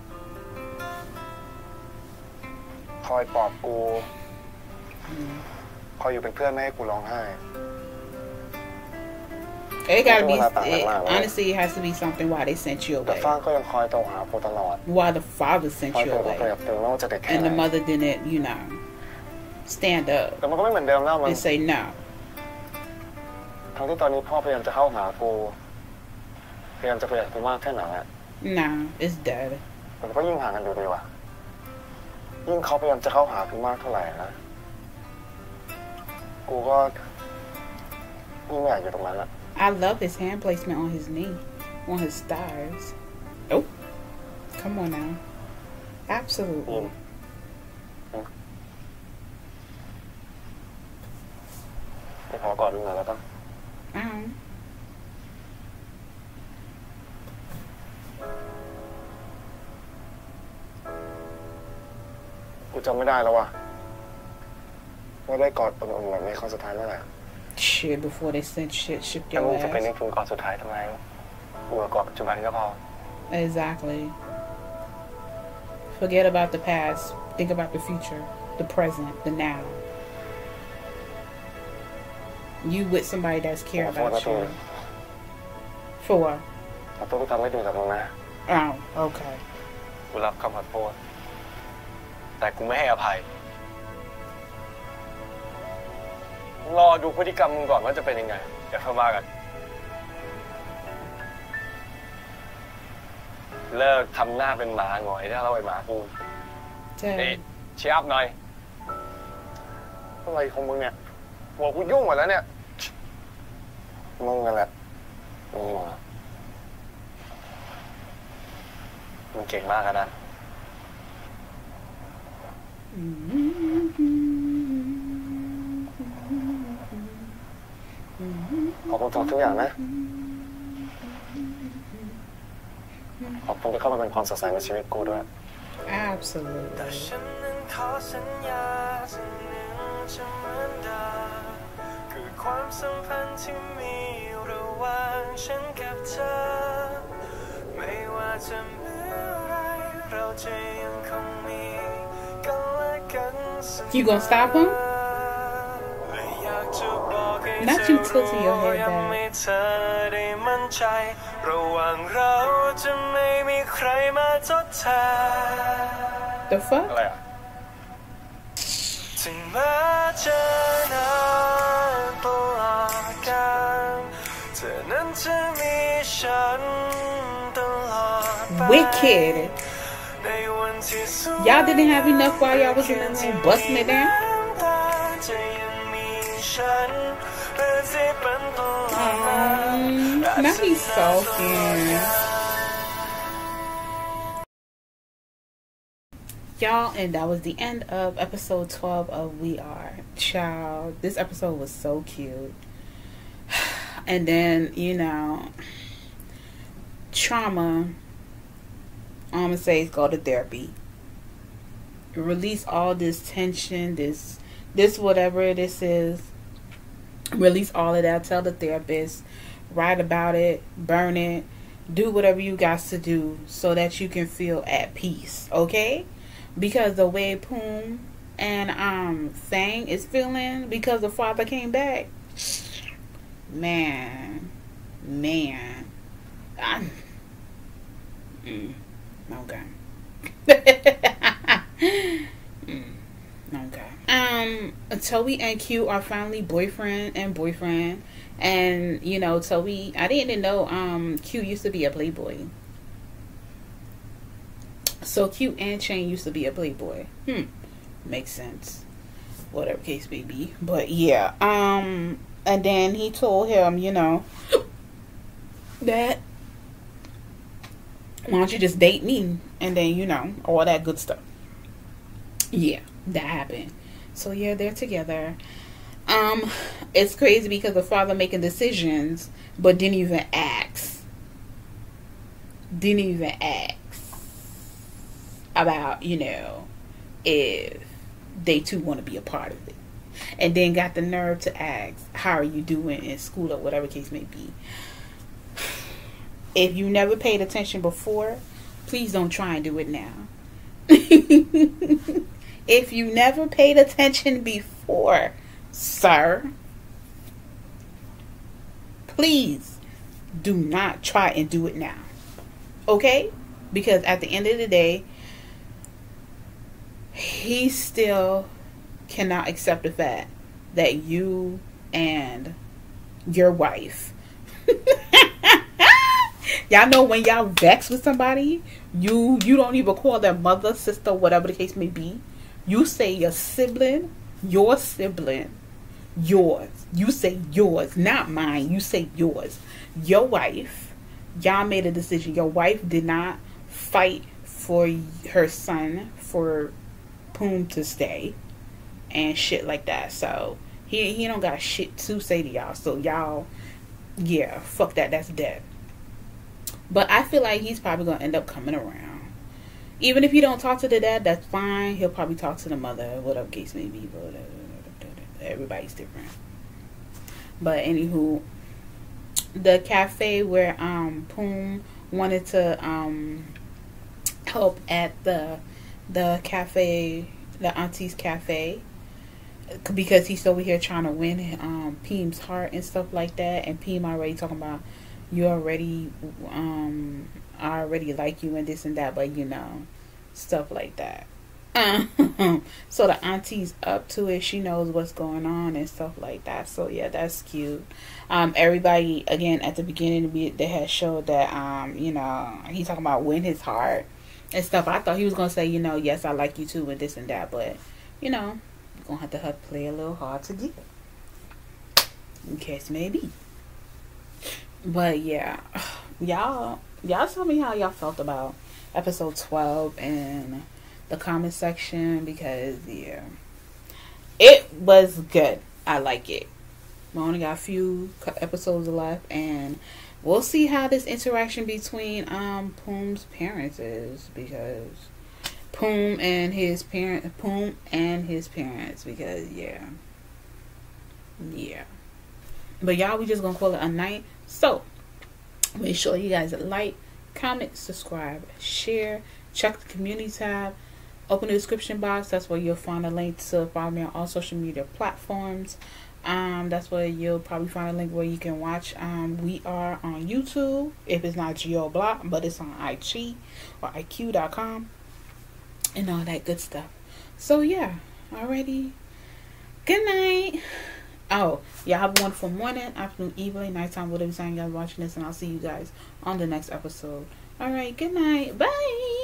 คอยปลอบกูคอยอยู่เป็นเพื่อนไม่ให้กูร้องไห้ It gotta be. It, honestly, it has to be something why they sent you away. Why the father sent you away, and the mother didn't, you know, stand up and say no. ทั้งที่ตอนนี้พ่อพยายามจะเข้าหากูพยายามจะประหยัดกูมากแค่ไหนอะ Nah, it's dead. แต่ก็ยิ่งห่างกันอยู่ดีว่ะยิ่งเขาพยายามจะเข้าหากูมากเท่าไหร่นะกูก็ยิ่งไม่อยากอยู่ตรงนั้นอะ I love his hand placement on his knee, on his thighs. Oh, come on now. Absolutely. ไปขอกอดมึงหน่อยแล้วต้อง Um. กูจำไม่ได้แล้วว่ะว่าได้กอดตรงๆแบบนี้ครั้งสุดท้ายเมื่อไหร่ Shit, before they sent shit, shook แต่ your มึง ass. จะเป็นนึกถึงกอดสุดท้ายทำไมกูกอดปัจจุบันก็พอ Exactly. Forget about the past. Think about the future, the present, the now. You with somebody that's care about you. For what? ขอโทษที่ทำไม่ดีกับมึงนะ Oh, okay. กูรับคำขอโทษแต่กูไม่ให้อภัยรอดูพฤติกรรมมึงก่อนว่าจะเป็นยังไงเดี๋ยวเข้ามากันเลิกทำหน้าเป็นหมาหงอยถ้าเราไปหมากูนี่เชียบหน่อยอะไรของมึงเนี่ยหัวกูยุ่งหมดแล้วเนี่ยมึงกันแหละมึงหมดมึงเก่งมากนะขอบคุณทุกอย่างนะขอบคุณที่เข้ามาเป็นความสดใสในชีวิตกูด้วย Absolutely แต่ฉันนั้นขอสัญญาสิ่งหนึ่งจะเหมือนเดิมคือความสัมพันธ์ที่มีระหว่างฉันกับเธอไม่ว่าจะเมื่อไรเราจะยังคงมีกันและกันเสมอ You gonna stop him? Not you tilting your head back. เธอได้มั่นใจระหว่างเราจะไม่มีใครมาทดแทน The fuck? อะไรอ่ะถึงแม้จะนานตลอดกาลเธอนั้นจะมีฉันตลอดไป Wicked. Y'all didn't have enough while y'all was in the room busting it down? Um, now he's sulking. Y'all, and that was the end of episode twelve of We Are. Child, this episode was so cute. And then, you know, trauma, all I'm gonna say is go to therapy. Release all this tension, this, this whatever this is. Release all of that. Tell the therapist, write about it, burn it, do whatever you got to do so that you can feel at peace, okay? Because the way Poom and um Fang is feeling because the father came back, man, man, I, mm, okay, mm, okay. Um, Toby and Q are finally boyfriend and boyfriend, and you know Toby. I didn't know um Q used to be a playboy. So Q and Chain used to be a playboy. Hmm, makes sense. Whatever case may be, but yeah. Um, and then he told him, you know, that why don't you just date me, and then you know all that good stuff. Yeah, that happened. So yeah, they're together. Um, it's crazy because the father making decisions, but didn't even ask. Didn't even ask about, you know, if they too want to be a part of it. And then got the nerve to ask, how are you doing in school or whatever case may be. If you never paid attention before, please don't try and do it now. If you never paid attention before, sir, please do not try and do it now. Okay? Because at the end of the day, he still cannot accept the fact that you and your wife y'all know when y'all vex with somebody, you you don't even call their mother, sister, whatever the case may be. You say your sibling, your sibling, yours. You say yours, not mine. You say yours. Your wife, y'all made a decision. Your wife did not fight for her son, for Poom to stay and shit like that. So he he don't got shit to say to y'all. So y'all, yeah, fuck that. That's dead. But I feel like he's probably gonna end up coming around. Even if he don't talk to the dad, that's fine. He'll probably talk to the mother, whatever case may be. But everybody's different. But anywho, the cafe where um Poom wanted to um help at the the cafe, the auntie's cafe, because he's over here trying to win um Peem's heart and stuff like that, and Peem already talking about, you already um I already like you and this and that, but you know, stuff like that. Um, so the auntie's up to it. She knows what's going on and stuff like that. So yeah, that's cute. Um, everybody again at the beginning we, they had showed that um, you know, he's talking about win his heart and stuff. I thought he was gonna say, you know, yes, I like you too and this and that, but you know, you're gonna have to have play a little hard to get. In case maybe. But yeah, y'all, y'all tell me how y'all felt about episode twelve in the comment section, because yeah, it was good. I like it. We only got a few episodes left, and we'll see how this interaction between um Poom's parents is, because Poom and his parent Poom and his parents because yeah. Yeah. But y'all, we just gonna call it a night. So make sure you guys like, comment, subscribe, share, check the community tab, open the description box. That's where you'll find a link to follow me on all social media platforms. Um, that's where you'll probably find a link where you can watch. Um, we are on YouTube, if it's not GeoBlock, but it's on I G or I Q dot com and all that good stuff. So yeah, alrighty. Good night. Oh, y'all have a wonderful morning, afternoon, evening, nighttime, whatever time y'all watching this, and I'll see you guys on the next episode. Alright, good night. Bye.